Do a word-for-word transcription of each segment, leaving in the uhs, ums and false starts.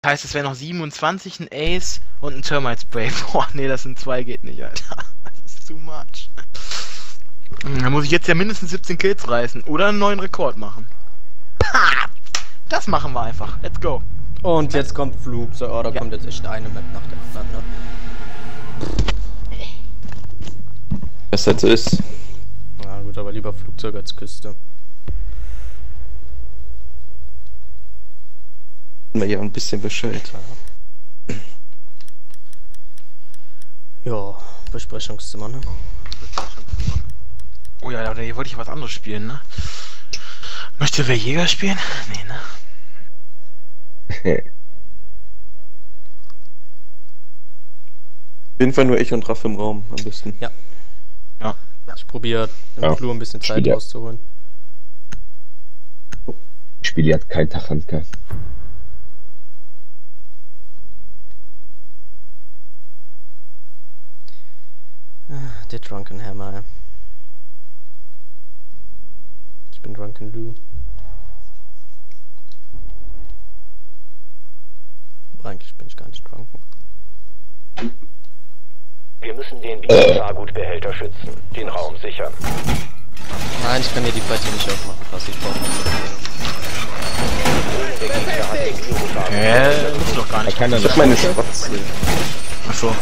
Das heißt, es wären noch siebenundzwanzig, ein Ace und ein Termite Spray. Boah, nee, das sind zwei, geht nicht, Alter. Das ist too much. Da muss ich jetzt ja mindestens siebzehn Kills reißen oder einen neuen Rekord machen. Pah! Das machen wir einfach. Let's go. Und jetzt kommt Flugzeug. Oh, da ja. kommt jetzt echt eine Map nach der anderen, ne? Was das so ist. Ja gut, aber lieber Flugzeug als Küste. Mir ja ein bisschen Bescheid. Ja, Besprechungszimmer, ne? Oh ja, da wollte ich was anderes spielen, ne? Möchte wer Jäger spielen? Nee, ne? Auf jeden Fall nur ich und Raff im Raum, am besten. Ja. Ja. Ich probiere im Ja. Flur ein bisschen Zeit Spiel, rauszuholen. Ich spiele jetzt kein Tachanka. Ah, der Drunken Hammer, ey. Ich bin Drunken Lou. Aber eigentlich bin ich gar nicht drunken. Wir müssen den Biofahrgutbehälter schützen, den Raum sichern. Nein, ich kann mir die Platte nicht aufmachen, was ich brauche. Hä? Das ist doch gar nicht. Er kann dann Ich hab meine Spatze. Achso.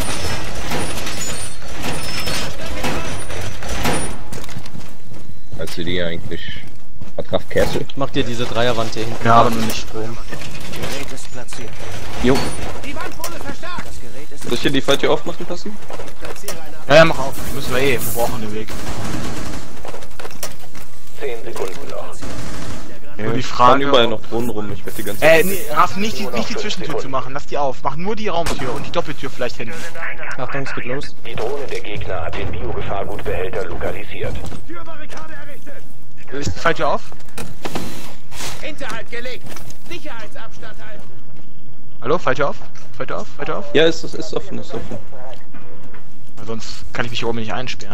Als du die eigentlich Vertrag Kessel. Mach dir diese Dreierwand hier hinten. Ja, aber nur nicht Strom. Gerät ist platziert. Jo. Die Wand wurde verstärkt. Das Gerät ist Soll ich hier die Falltür aufmachen, Passi? platziere eine Ja, ja, mach auf. Müssen wir eh. Wir brauchen den Weg. Zehn Sekunden noch. Nur die Es Frage. fahren überall noch Drohnen rum, ich werde die ganze Äh, nee, Raff, nicht die, nicht die Zwischentür zu machen. Lass die auf. Mach nur die Raumtür und die Doppeltür vielleicht hinten. Achtung, es geht los. Die Drohne der Gegner hat den Biogefahrgutbehälter lokalisiert. Türbarrikade errichtet. Ist die Falltür auf? Hinterhalt gelegt. Sicherheitsabstand halten. Hallo, Falltür auf? Falltür auf? Falltür auf? Ja, ist, ist offen, ist offen. Weil sonst kann ich mich hier oben nicht einsperren.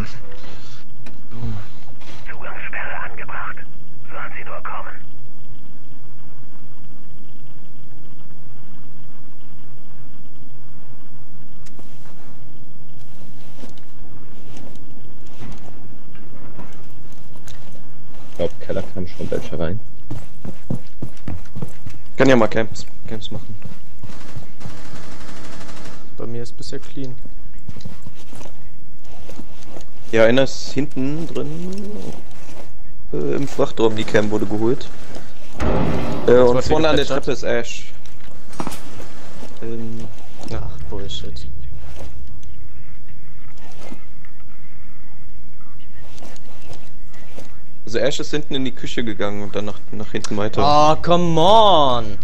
Zugangssperre angebracht. Sollen Sie nur kommen. Ich glaube, Keller kam schon welche rein. Kann ja mal Camps, Camps machen. Bei mir ist bisher clean. Ja, einer ist hinten drin. Äh, Im Frachtraum, die Cam wurde geholt. Äh, und was vorne hier an der gepatcht Treppe ist Ash. Ähm, Ach, Bullshit. also Ash ist hinten in die Küche gegangen und dann nach, nach hinten weiter. Oh, come on!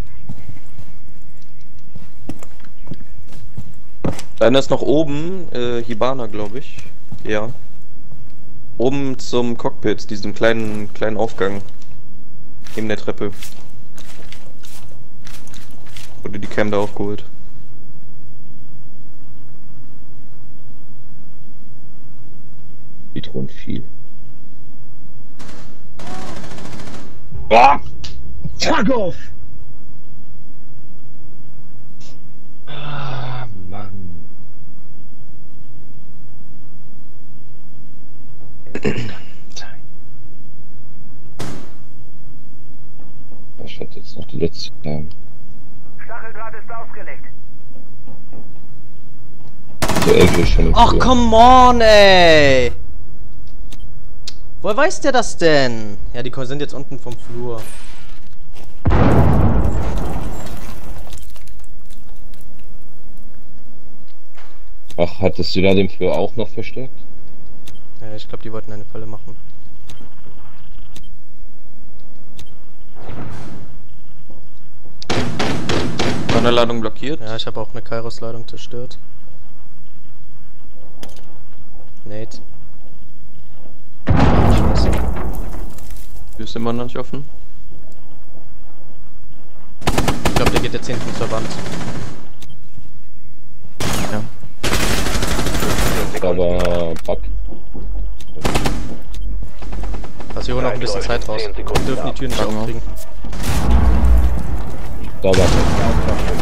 Einer ist noch oben, äh, Hibana, glaube ich. Ja. Oben zum Cockpit, diesem kleinen, kleinen Aufgang. Neben der Treppe. Wurde die Cam da aufgeholt. Die drohen viel. Boah! Fuck off! Ah, Mann. Ich hatte jetzt noch die letzte. Ähm, Stacheldraht ist ausgelegt. der Elke ist schon im Ach, Flur. come on, ey! Woher weiß der das denn? Ja, die sind jetzt unten vom Flur. Ach, hattest du da den Flur auch noch verstärkt? Ja, ich glaube, die wollten eine Falle machen. War eine Ladung blockiert? Ja, ich habe auch eine Kairos-Ladung zerstört. Nate. Die ist immer noch nicht offen. Ich glaube, der geht jetzt hinten zur Wand. Ja. Aber Bug. Also wir holen noch ein bisschen Zeit raus. Wir dürfen die Tür nicht Packen wir. aufkriegen. Sauber.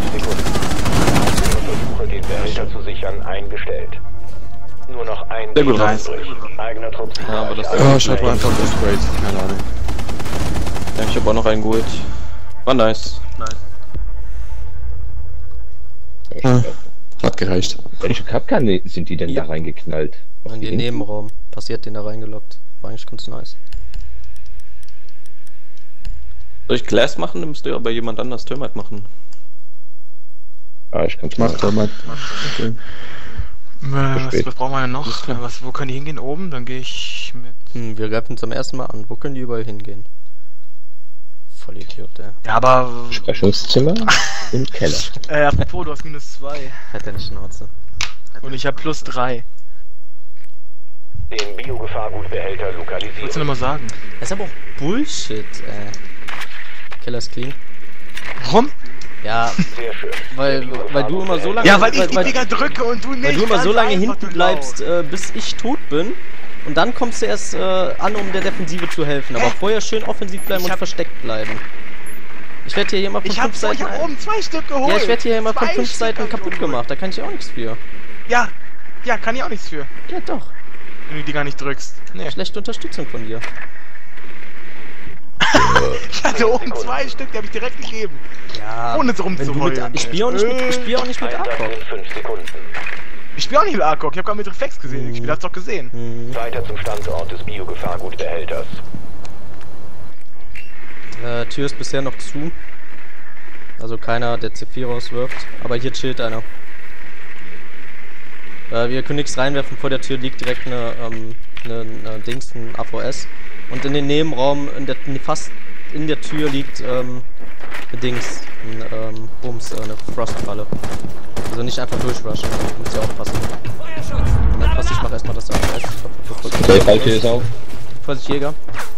Dem Sehr gut, Gegner nice. übrig. Eigener Trupp siegt Ja, aber das- euch Ja, ein. ich hab einfach gesprayt, keine Ahnung. Ja, ich hab auch noch einen geholt. War nice. Ah, hat gereicht. Welche Kapkan sind die denn da reingeknallt? Auf In die den Info? Nebenraum. Passiert den da reingelockt. War eigentlich ganz nice. Soll ich Glass machen? Dann müsst ihr aber jemand anders Thermite machen. Ah, ich kann's Macht er machen. mal. Okay. Äh, was, spät. was brauchen wir denn noch? Äh, Was, wo können die hingehen? Oben? Dann gehe ich mit. Hm, wir greifen zum ersten Mal an. Wo können die überall hingehen? Voll Idiot, ey. Ja, aber. Besprechungszimmer im Keller. Äh, apropos, du hast minus zwei. Hat er nicht Schnauze. Und ich habe plus drei. Den Biogefahrgutbehälter Was willst du lokalisieren. nochmal sagen? Das ist aber auch Bullshit, ey. Keller ist clean. Warum? Ja, Sehr schön. weil, weil du immer so lange... Ja, weil ich die weil, Dinger drücke und du nicht. weil du immer Ganz so lange einfach, hinten du bleibst, Laut. äh, bis ich tot bin. Und dann kommst du erst äh, an, um der Defensive zu helfen. Aber Hä? vorher schön offensiv bleiben Ich und hab- versteckt bleiben. Ich werde hier immer von Ich hab, fünf so, ich Seiten... hab oben zwei Stück geholt. ja, ich werde hier immer von Zwei fünf Stück Seiten hab ich kaputt geholt. gemacht. Da kann ich auch nichts für. Ja, ja, kann ich auch nichts für. Ja, doch. Wenn du die gar nicht drückst. Nee. Schlechte Unterstützung von dir. Ich hatte oben zwei Stück, die habe ich direkt gegeben. Ja, Ohne so wenn du mit, rumzuheulen. ich spiele auch nicht mit, ich spiel auch nicht mit Einsatz Arkok. in fünf Sekunden. Ich spiele auch nicht mit Arkok, ich habe gerade mit Reflex gesehen. Ich spiele, hast doch gesehen. Hm. Weiter zum Standort des Biogefahrgutbehälters. Äh, Tür ist bisher noch zu. Also keiner, der C vier rauswirft. Aber hier chillt einer. Äh, wir können nichts reinwerfen, vor der Tür liegt direkt eine, ähm, eine, eine Dings, ein A V S. Und in den Nebenraum, in der, fast in der Tür liegt, ähm, eine Dings, ein, ähm, Bums, äh, eine Frostfalle. Also nicht einfach durchrushen, müsst ihr aufpassen. Moment, pass, ich mach erstmal das A V S. Ich hoffe, das Der Falke ist auf. Vorsicht, Jäger.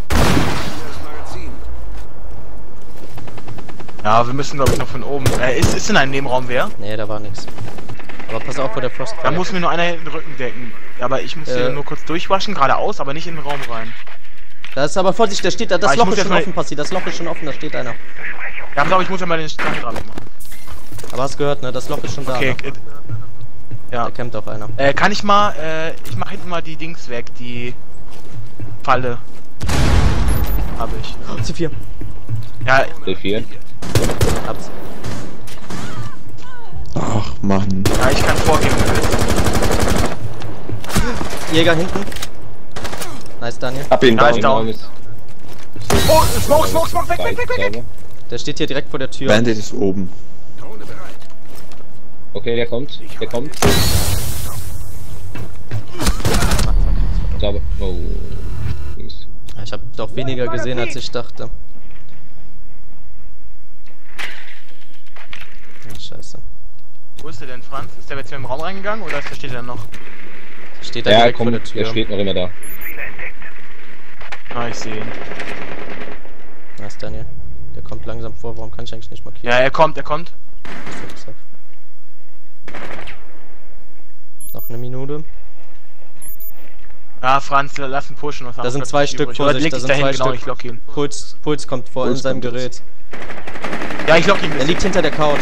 Ja, wir müssen glaube ich noch von oben. Äh, ist, ist in einem Nebenraum wer? Nee, da war nix. Aber pass auf, vor der Da Frostfalle. muss mir nur einer den Rücken decken. Ja, aber ich muss Äh. hier nur kurz durchwaschen, geradeaus, aber nicht in den Raum rein. Da ist aber Vorsicht, da steht da, das Ah, ich Loch muss ist jetzt schon mal- offen, Passi, das Loch ist schon offen, da steht einer. Ja, aber ich muss ja mal den Strang dran machen. Aber hast gehört, ne? Das Loch ist schon da. Okay, Ne? äh, ja. Da campt auch einer. Äh, kann ich mal, äh, ich mach hinten mal die Dings weg, die Falle. Habe ich. C vier. Ja, D vier. Hab's. Ach, Mann. ja, ich kann vorgehen, wenn du willst. Jäger hinten. Nice, Daniel. Hab ihn Ja, down. ist down. Ist Oh, Smoke, Smoke, Smoke, weg, weg, weg, weg, weg! sauber. Der steht hier direkt vor der Tür. Bandit ist oben. Okay, der kommt. Der kommt. Sauber. Oh. Links. Ich habe doch weniger gesehen, als ich dachte. Ja, scheiße. Wo ist der denn, Franz? Ist der jetzt in den Raum reingegangen oder ist der steht der noch? Steht da Ja, direkt komm, vor der der Tür. steht noch immer da. Ah, ich sehe ihn. Nice, Daniel. Der kommt langsam vor, warum kann ich eigentlich nicht markieren? Ja, er kommt, er kommt. Deshalb. Noch eine Minute. Ja, Franz, lass ihn pushen. Was Da haben sind wir zwei übrig? Stück, Oder Vorsicht, leg da dich sind dahin, zwei genau, Stück. ich lock ihn. Puls, Puls kommt vor Puls in seinem kommt Gerät. Ja, ich lock ihn. Er liegt hinter der Couch.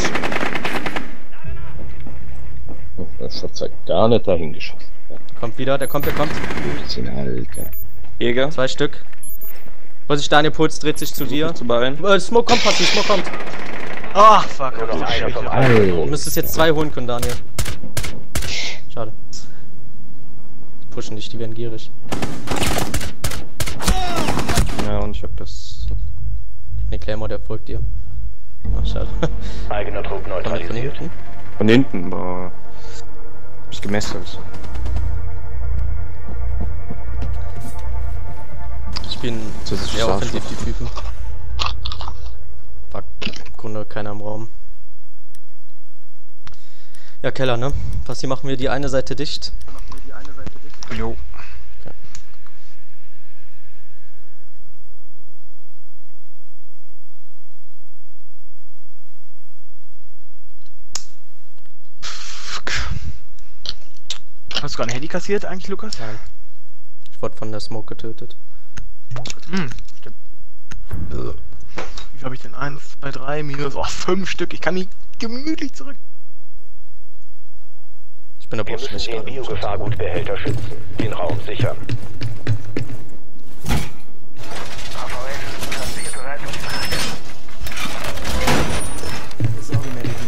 Das hat halt gar nicht dahin geschossen. Ja, Kommt wieder, der kommt, der kommt. fünfzehn, Alter. Jäger. Zwei Stück. Vorsicht, Daniel, Puls dreht sich zu dir. Zu beeilen. Äh, Smoke kommt, Passi, Smoke kommt. Ach, fuck. Nur noch das ist einer vom schlecht. Einsatz. Du müsstest jetzt zwei holen können, Daniel. Schade. Die pushen dich, die werden gierig. Ja, und ich hab das. Ne, Claymore, der folgt dir. Ach, schade. Eigener Trupp Kommt der von neutralisiert. hinten? Von hinten, boah. Hab ich gemesselt. Ich bin Das ist sehr schade. offensiv, die Typen. Fuck, im Grunde keiner im Raum. Ja, Keller, ne? Passi, machen wir die eine Seite dicht. Jo. Hast du gerade ein Handy kassiert eigentlich, Lukas? Nein. Ich wurde von der Smoke getötet. Hm, stimmt. Wie viel habe ich denn? Eins, zwei, drei, minus, oh, fünf Stück. Ich kann mich gemütlich zurück. bin der Wir Boss, müssen nicht den gerade. Biogefahrgutbehälter schützen. Den Raum sichern. A V S, Transport bereit für die Frage. Besorge mir die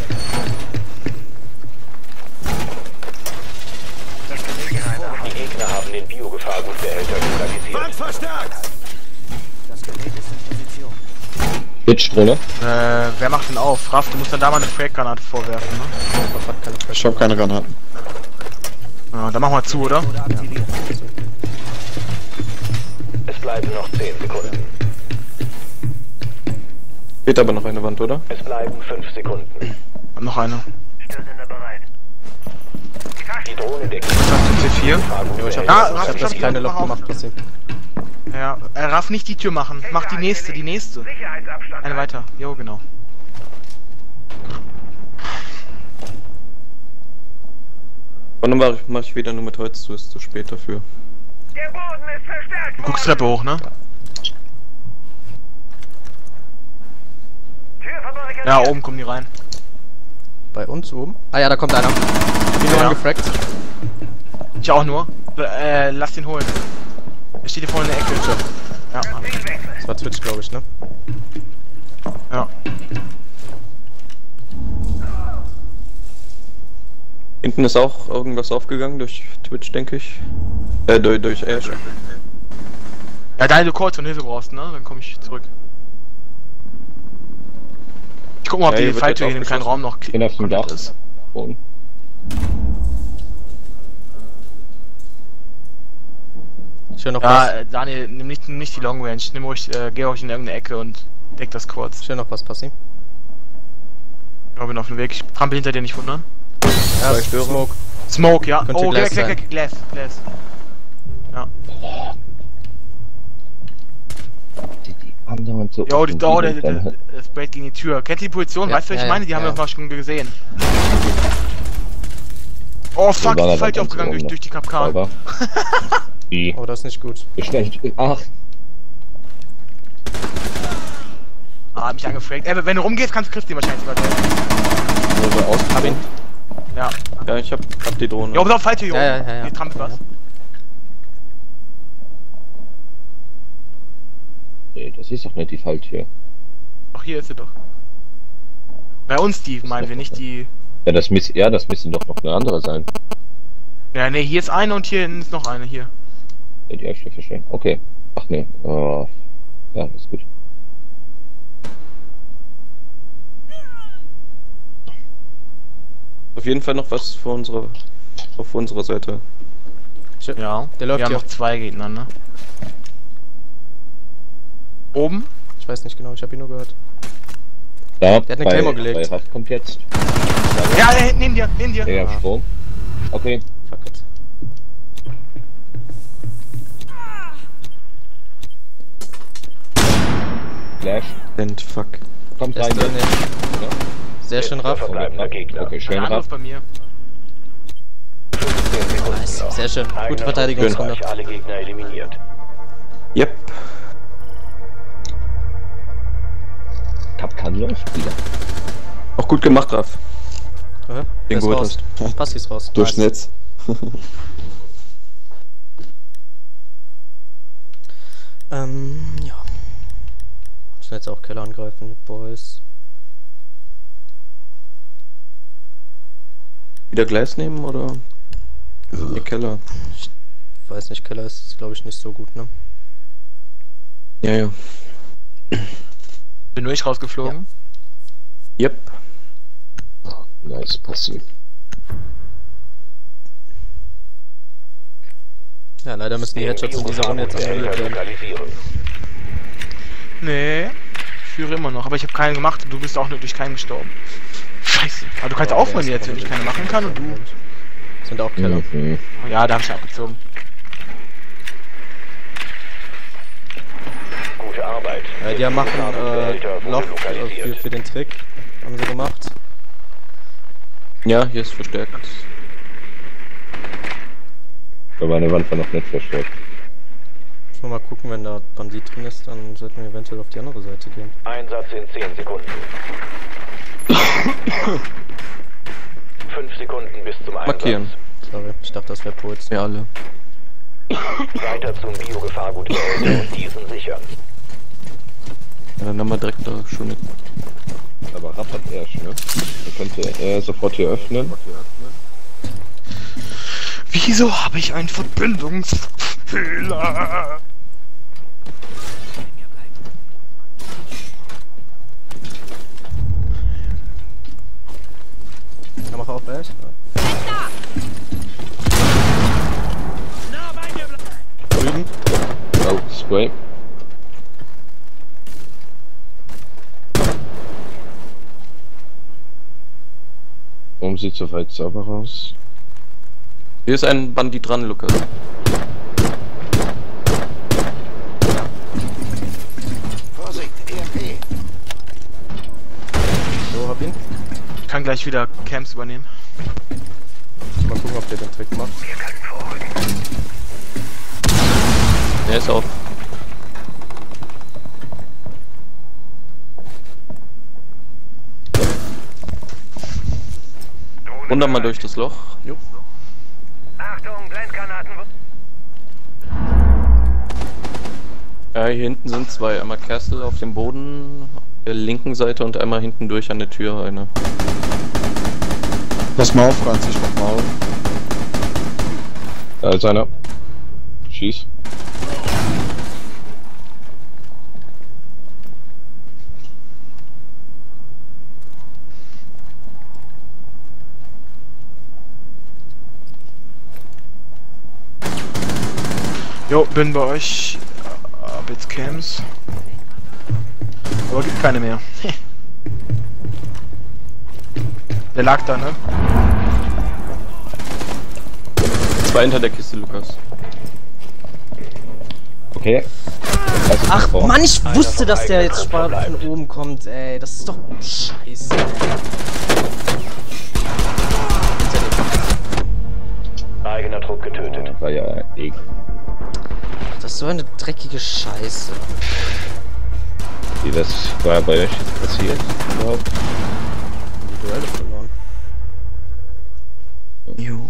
Das Gerät ist vor. Die Gegner haben den Biogefahrgutbehälter lokalisiert. Wand verstärkt! Das Gerät ist in Position. Bitch-Drohne. Äh, wer macht denn auf? Raff, du musst dann da mal eine Frag-Granate vorwerfen, ne? Ich hab keine Ich hab keine Granaten. Ja, dann machen wir zu, oder? Oder aktiviert. Es bleiben noch zehn Sekunden. Geht aber noch eine Wand, oder? Es bleiben fünf Sekunden. Und noch eine. Störsender bereit. Die Drohne deckt Was hast du, C vier? Jo, ich hab, Ja, ich Raff, hab das stopp, kleine mach Loch auf. gemacht, Passi. Ja, äh, Raff, nicht die Tür machen. Mach die nächste, die nächste. Sicherheitsabstand. Eine weiter. Jo, genau. Und dann mach ich, mach ich wieder nur mit Holz zu, ist zu spät dafür. Der Boden ist verstärkt. Du guckst worden. Treppe hoch, ne? Tür verbarrikadiert. Ja, oben kommen die rein. Bei uns oben? Ah ja, da kommt einer. Ich bin nur Ja. angefragt. Ich auch nur. Äh, lass den holen. Er steht hier vorne in der Ecke. Ja, Zielwechsel. Das war Twitch, glaube ich, ne? ja. Hinten ist auch irgendwas aufgegangen durch Twitch, denke ich. Äh, durch, durch Ash. Ja, da du Calls und Hilfe brauchst, ne? Dann komme ich zurück. Ich guck mal, ob Ja, hier die wird Falltür jetzt in dem kleinen Raum noch Bin auf dem komplett Dach. ist. Boden. Ich höre noch Ja, was. äh, Daniel, nimm nicht, nimm nicht die Long Range. Nimm ruhig, äh, geh ruhig in irgendeine Ecke und deck das kurz. Ich höre noch was, Passi. Ja, bin auf dem Weg. Ich trampel hinter dir, nicht wundern. Ja, ich höre. Smoke. Smoke, ja. Könnte Oh, Glass geh weg, weg, weg. Glass, Glass. Ja. Die, die andauernd so. Jo, die, oh, der, der, dann- der, der sprayt gegen die Tür. Kennt ihr die Position? Ja, weißt du, was ja, ich meine? Die ja, haben wir ja. doch mal schon gesehen. Oh, fuck, war die da Falltür ganz aufgegangen oben durch, noch. durch die Kapkan. Sauber. Wie? Oh, das ist nicht gut. Schlecht. Ach, Ah, hat mich angefragt. Ey, wenn du rumgehst, kannst du Christi wahrscheinlich sogar treffen. Nur so aus. Hab ihn. Ja. Ja, ich hab, hab die Drohne. Jo, pass auf, Falltür, jo. Ja, ja, ja, ja. Die trampelt was. nee, das ist doch nicht die Falltür. Doch, hier ist sie doch. Bei uns die, meinen wir, nicht die... Ja, das miss ja, das müsste doch noch eine andere sein. Ja, ne, hier ist eine und hier hinten ist noch eine, hier. Ja, die Abschrift verstehen. Okay. Ach nee. Oh. Ja, ist gut. Auf jeden Fall noch was für unsere, auf unserer Seite. Ich, Ja. Der läuft wir haben hier. noch zwei Gegner, ne? Oben? Ich weiß nicht genau, ich habe ihn nur gehört. Da, Der hat eine bei, Claymore gelegt. Bei Raff kommt jetzt. Ja, der hinten, in dir, in dir. Der Ah. Sprung. Okay. Fuck it. Flash. And fuck. Kommt Der rein. ist drin, jetzt. ja. Sehr schön, Raff. Verbleibender Gegner. Okay, Ein schön anderes Raff. bei mir. fünfzehn Sekunden Nice. noch. Sehr schön. Gute Einer Verteidigungsrunde. erfolgreich, alle Gegner eliminiert. Yep. Kapkan läuft wieder. Auch gut gemacht, Raff. Aha. Den Der ist geholt raus. hast. Passi ist raus. Durchs Nice. Netz. Ähm, ja. Müssen jetzt auch Keller angreifen, die Boys. Wieder Gleis nehmen oder? Nee, Keller. Weiß nicht, Keller ist, glaube ich, nicht so gut, ne? Ja, ja. Bin nur ich rausgeflogen. Yep. Nice, passiv. Ja, leider müssen die Den Headshots in dieser Runde jetzt annulliert Biogefahrgutbehälter werden. lokalisieren. Nee. Ich führe immer noch, aber ich habe keinen gemacht und du bist auch nur durch keinen gestorben. Scheiße. Aber du kannst Ja, aufhören der ist jetzt, wenn ich aber keine machen kann und du. Sind auch Keller. Mhm. Oh, ja, da hab ich abgezogen. Gute Arbeit. Ja, die machen äh, Biogefahrgutbehälter Loft wurde äh, für, lokalisiert. für den Trick. Haben sie gemacht. Ja, hier ist verstärkt. Aber meine Wand war noch nicht verstärkt. Müssen wir mal gucken, wenn da Bandit drin ist, dann sollten wir eventuell auf die andere Seite gehen. Einsatz in zehn Sekunden. fünf Sekunden bis zum Einsatz. Markieren. Sorry, ich dachte, das wäre Puls. Wir alle. Weiter zum Biogefahrgutbehälter und diesen sichern. Ja, dann haben wir direkt da schon eine. Aber Rapp hat erst, ne? Dann könnte er sofort hier öffnen. Wieso habe ich einen Verbindungsfehler? Ja, mach auf, echt? Drüben. Oh, Spray. Oben sieht soweit sauber aus. Hier ist ein Bandit dran, Lukas. Vorsicht, E M P. So, hab ihn. Ich kann gleich wieder Camps übernehmen. Mal gucken, ob der den Trick macht. Wir können vorrücken. Der ist auf. Runter mal durch das Loch. Jo. Achtung, Blendgranaten. Ja, hier hinten sind zwei. Einmal Castle auf dem Boden, auf der linken Seite und einmal hinten durch an der Tür eine. Pass mal auf, Franz, ich mach mal auf. Da ist einer. Schieß. Jo, bin bei euch. Ab jetzt Camps. Aber gibt keine mehr. Der lag da, ne? Zwei hinter der Kiste, Lukas. Okay. Also Ach vor. Mann, ich Einer wusste, vom dass der eigenen jetzt Trupp von verbleibt. oben kommt, ey. Das ist doch scheiße. Eigener Trupp getötet. War ja eh. Das ist so eine dreckige Scheiße. Wie das war bei euch jetzt passiert überhaupt? Die Duelle verloren. Jo.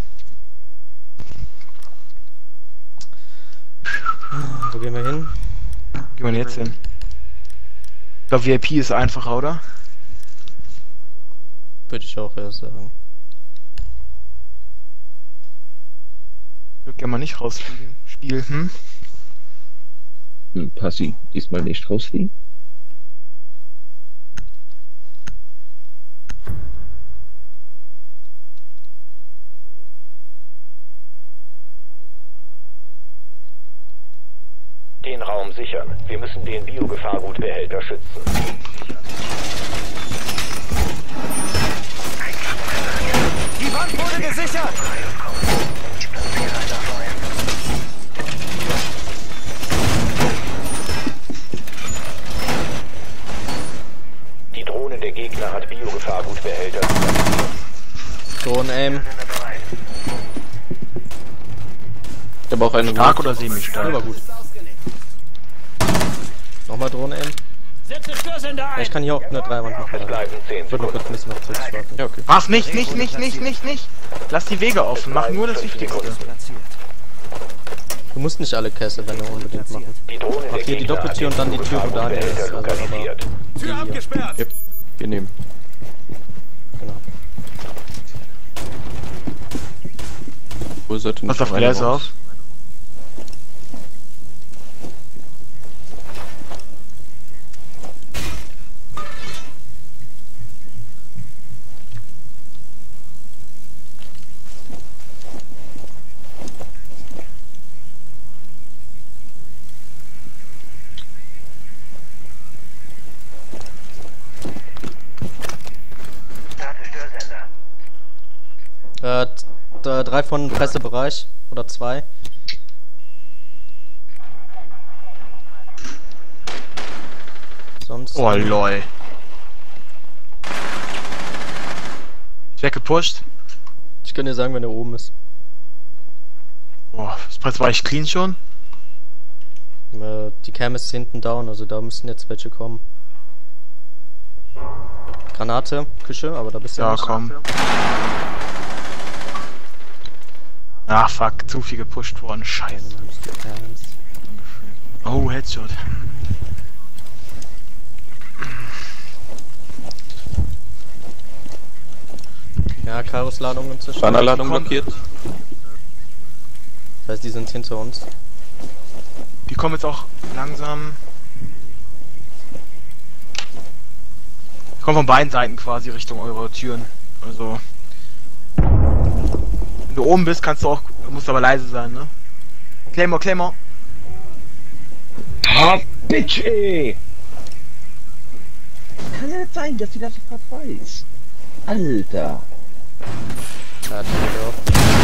Wo gehen wir hin? Gehen wir jetzt hin. Ich glaube, V I P ist einfacher, oder? Würde ich auch eher sagen. Ich würde gerne mal nicht rausfliegen. Spiel, hm? Hm, Passi, diesmal nicht rausfliegen. Den Raum sichern. Wir müssen den Biogefahrgutbehälter schützen. Die Wand wurde gesichert. Die Drohne der Gegner hat Biogefahrgutbehälter. Drohnen aim. Ich habe auch eine. Stark oder semi-stark? Ja, war gut. Nochmal Drohnen aim. Ja, ich kann hier auch eine Dreiwand machen. Es Ich bleiben zehn würde nur Sekunden. kurz ein bisschen auf Tricks warten. Ja, okay. Was? Nicht, nicht, nicht, nicht, nicht, nicht! Lass die Wege offen, mach nur das Wichtigste. Du musst nicht alle Kessel, wenn du unbedingt machen. Die Drohne Mach der hier die Gegner Doppeltür hat und dann die Tür, wo Daniel ist. Biogefahrgutbehälter Also, aber lokalisiert. die hier. Yep. Wir nehmen. Genau. Wo sollte Pass nicht auf noch einer Gleise raus? auf. Starte Störsender. Äh, d- drei von Pressebereich. Oder zwei. Sonst. Oh lol. Ich weggepusht. Ich kann dir sagen, wenn er oben ist. Boah, das war ich clean schon. Äh, die Cam ist hinten down, also da müssten jetzt welche kommen. Granate, Küche, aber da bist du Ja, nicht. komm. Ach fuck, zu viel gepusht worden. Scheiße. Oh, Headshot. Ja, Karos Ladung inzwischen. Bannerladung blockiert. Das heißt, die sind hinter uns. Die kommen jetzt auch langsam. Die kommen von beiden Seiten quasi Richtung eure Türen. Also. Wenn du oben bist, kannst du auch. Musst aber leise sein, ne? Claymore, Claymore. Ah, Bitch, ey! Kann ja nicht sein, dass die das sofort weiß. Alter! Ja, die geht auch.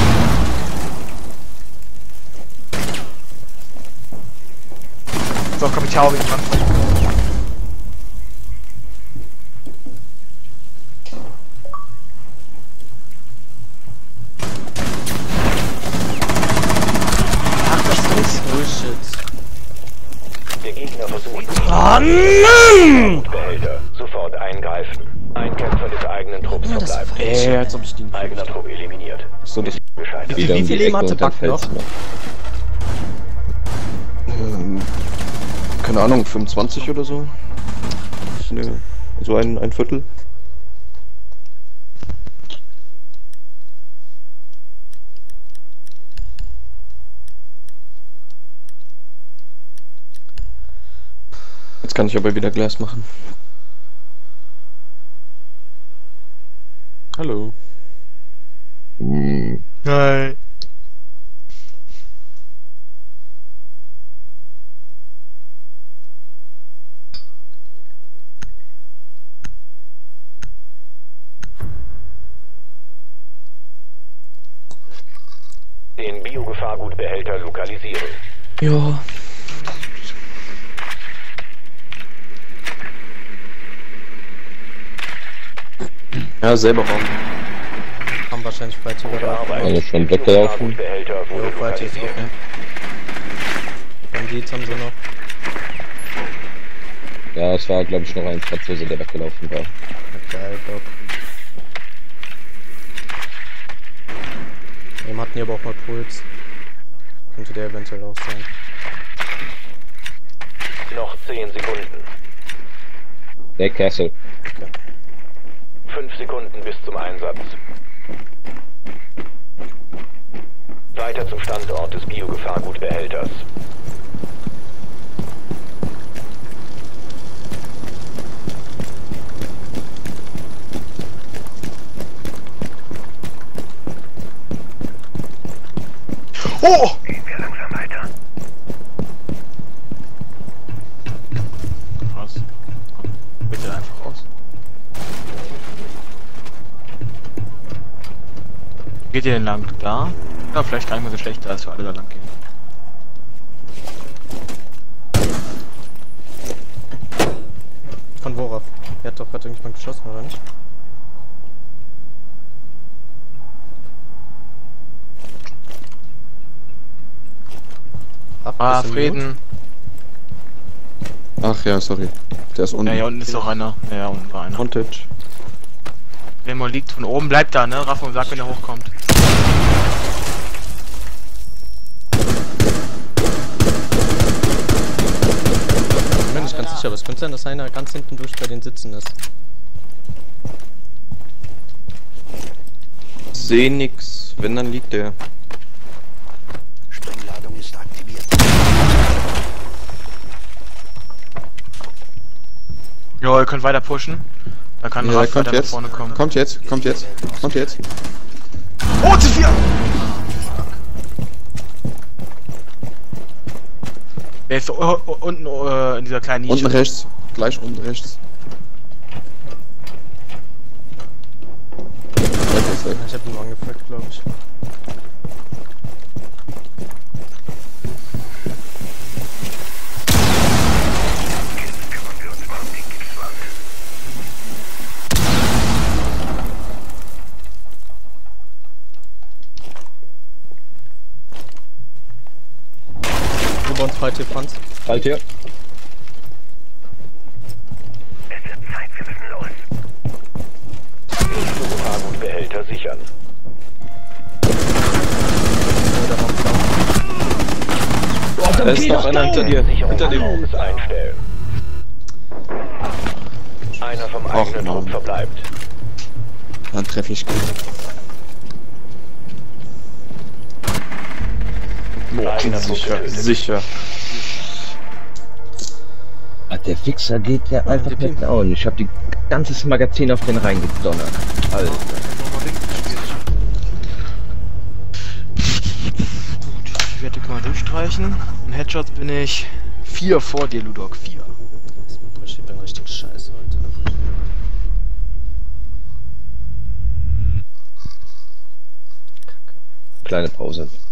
So, komm ich hau wegen dran. Ach, das ist Bullshit. Der Gegner versucht, Oh Mann! Behälter. Sofort eingreifen. Ein Kämpfer des eigenen Trupps Ja, das verbleibt. Ey, als ob ich die Eigener Trupp eliminiert. so das Gescheitert. Wie- Wieder wie um viel die Leben Ecke hatte und dann Buck fällt's noch? ähm, keine Ahnung, fünfundzwanzig oder so. Ne, so ein, ein Viertel. Jetzt kann ich aber wieder Glas machen. Hallo. Hm, Nein. Den Biogefahrgutbehälter lokalisieren. Ja. Ja, selber Raum. Haben wahrscheinlich Freitag oder Also schon weggelaufen. Biogefahrgutbehälter wurde Jo, Freitag ist lokalisiert. auch. Bandits haben sie noch. Ja, es war, glaube ich, noch ein Franzose, der weggelaufen war. Geil, Bock. Eben hatten die aber auch mal Puls. Könnte der eventuell auch sein. Noch zehn Sekunden. Der Castle. Fünf Sekunden bis zum Einsatz. Weiter zum Standort des Biogefahrgutbehälters. Oh! Gehen wir langsam weiter. Was? Komm, bitte einfach raus. Geht ihr denn lang? Da? Ja, vielleicht gar nicht mehr so schlecht, da ist für alle da lang gehen. Von worauf? Er hat doch gerade irgendjemand geschossen, oder nicht? Ab, Ah, bist du Frieden. mute? Ach ja, sorry. Der ist unten. Ja, hier unten ist noch einer. Ja, ja, unten war einer. Montage. Wenn man liegt von oben, bleibt da, ne? Raff und sag, wenn er hochkommt. Ich bin mir nicht ganz sicher, aber es könnte sein, dass einer ganz hinten durch bei den Sitzen ist. Seh nix. Wenn, dann liegt der. Sprengladung ist aktiviert. Jo, ihr könnt weiter pushen. Da kann Ja, Raff kommt weiter nach jetzt. vorne kommen. Kommt jetzt, kommt jetzt, kommt jetzt. Oh, zu vier! Der ist so, uh, uh, unten uh, in dieser kleinen Nische. Unten rechts. Gleich unten rechts. Weg ist weg. Ich hab ihn nur angefragt, glaube ich. Kümmern wir uns mal um den Giftwald. Über uns Freitag Franz. Halt hier. Es wird Zeit, wir müssen los. Biogefahrgutbehälter sichern. Alter, Da ist geh noch doch einer hinter down! dir. Sicherung Hinter des dir. Raumes einstellen. Einer vom eigenen Mann. Trupp verbleibt. Dann treffe ich gut. Boah, Einer Trupp sicher, getötet. sicher. Ah, der Fixer geht ja einfach D P. nicht down. Ich hab die ganzes Magazin auf den reingedonnert. Alter. Gut, die Werte können wir durchstreichen. In Headshots bin ich vier vor dir, Ludok. Vier. Ich bin richtig scheiße heute. Kleine Pause.